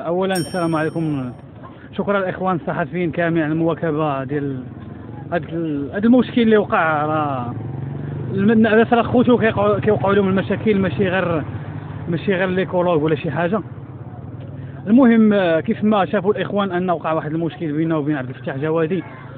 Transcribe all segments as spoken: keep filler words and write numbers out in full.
اولا السلام عليكم. شكرا الاخوان الصحفيين كاملين على المواكبه ديال هذا المشكل اللي وقع. راه الناس راه خوتو كيوقعوا لهم المشاكل، ماشي غير ماشي غير ليكولوج ولا شي حاجه. المهم كيف ما شافوا الاخوان ان وقع واحد المشكل بينه وبين عبد الفتاح جوادي،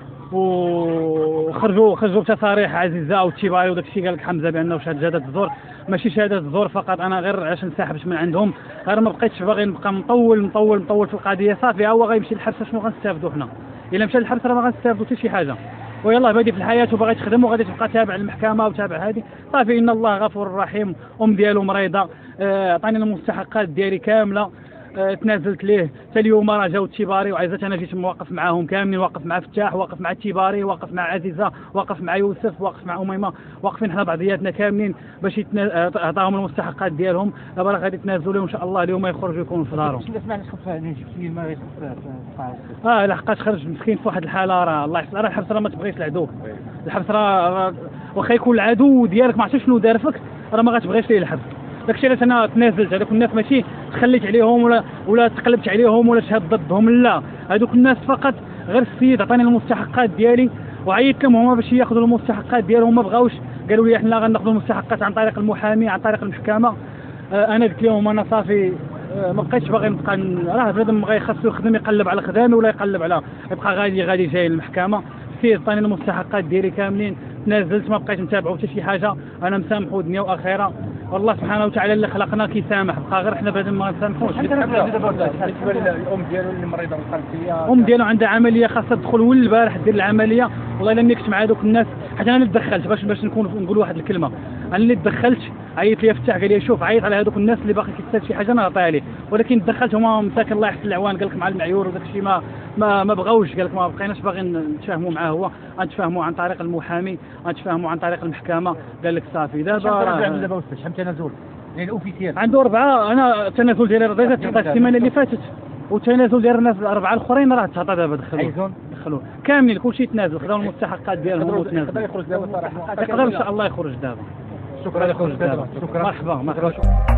وخرجوا خرجوا بتصاريح عزيزه او التباري وداك الشيء قال لك حمزه بانه شهاده الزور. ماشي شهاده الزور فقط، انا غير علاش انسحبت من عندهم، غير ما بقيتش باغي نبقى مطول مطول مطول في القضيه. صافي هو غيمشي للحبس، شنو غنستافدوا حنا؟ الا مشى للحبس راه ما غنستافدوا حتى شي حاجه، ويلاه بادي في الحياه وباغي تخدم وغادي تبقى تابع المحكمه وتابع هذه. صافي ان الله غفور رحيم. ام ديالو مريضه، عطاني المستحقات ديالي كامله، اه تنازلت ليه. حتى اليوم راه جاو التباري وعزت، انا جيت واقف معاهم كاملين، واقف مع فتاح، واقف مع التباري، واقف مع عزيزه، واقف مع يوسف، واقف مع اميمه، واقفين حنا بعضياتنا كاملين باش عطاهم المستحقات ديالهم. دابا راه غادي يتنازلوا لهم ان شاء الله اليوم يخرجوا يكونوا في دارهم. شنو سمعنا خف نجيب ما يخف اه لحقاش خرج مسكين في واحد الحاله. راه الله يحفظ، راه الحبس راه ما تبغيش العدو. الحبس راه واخا يكون العدو ديالك ما عرفتش شنو دار فيك، راه ما غتبغيش ليه الحبس. داكشي علاش انا تنازلت. هذوك الناس ماشي تخليت عليهم ولا ولا تقلبت عليهم ولا شهدت ضدهم، لا، هذوك الناس فقط غير السيد عطاني المستحقات ديالي وعيطت لهم هما باش ياخذوا المستحقات ديالهم، ما بغاوش، قالوا لي حنا غناخذوا المستحقات عن طريق المحامي عن طريق المحكمه. آه انا قلت لهم انا صافي آه ما بقيتش باغي نبقى، راه بنادم غير خاصو يخدم، يقلب على خدامي ولا يقلب على يبقى غادي غادي جاي للمحكمه. السيد عطاني المستحقات ديالي كاملين، تنازلت، ما بقيت نتابعوا حتى شي حاجه. انا مسامح ودنيا واخيرا، والله سبحانه وتعالى اللي خلقنا كيسامح، بقى غير حنا بعد ما نسامحوش. بالنسبه للام ديالو اللي مريضه بالقلبيه، ام ديالو عندها عمليه خاصها تدخل ول البارح دير العمليه. والله الا نكت مع هذوك الناس، حتى انا اللي تدخلت باش باش نكون نقول واحد الكلمه. انا اللي تدخلت، عيط لي فتاح قال لي شوف عيط على هذوك الناس اللي باقي كيستافد شي حاجه انا نعطيها ليه، ولكن تدخلت هما مساكن الله يحسن العوان، قال لك مع المعيور وداك الشيء ما ما ما بغاوش، قال لك ما بقيناش باغيين نتفاهموا معاه. هو غنتفاهموا عن طريق المحامي، غنتفاهموا عن طريق المحكمه. قال لك صافي دابا راه دابا شحال تنازل يعني اوفيسيال عنده اربعه. انا التنازل ديالي راه تعطى السيمانه اللي فاتت، والتنازل ديال الناس الاربعه الاخرين راه تعطى دابا. دخلوا دخلوا كاملين كلشي تنازل، خداو المستحقات ديالهم وتنازلوا. يخرج دابا صراحه، يقدر ان شاء الله يخرج دابا. شكرا يخرج دابا. مرحبا مرحبا.